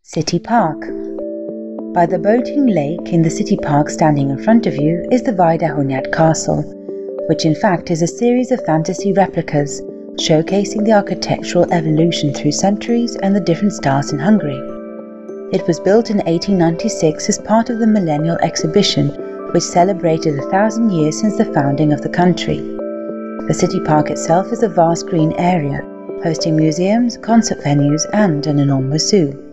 City Park. By the boating lake in the city park standing in front of you is the Vajdahunyad Castle, which in fact is a series of fantasy replicas showcasing the architectural evolution through centuries and the different styles in Hungary. It was built in 1896 as part of the Millennial Exhibition, which celebrated 1,000 years since the founding of the country. The city park itself is a vast green area, hosting museums, concert venues and an enormous zoo.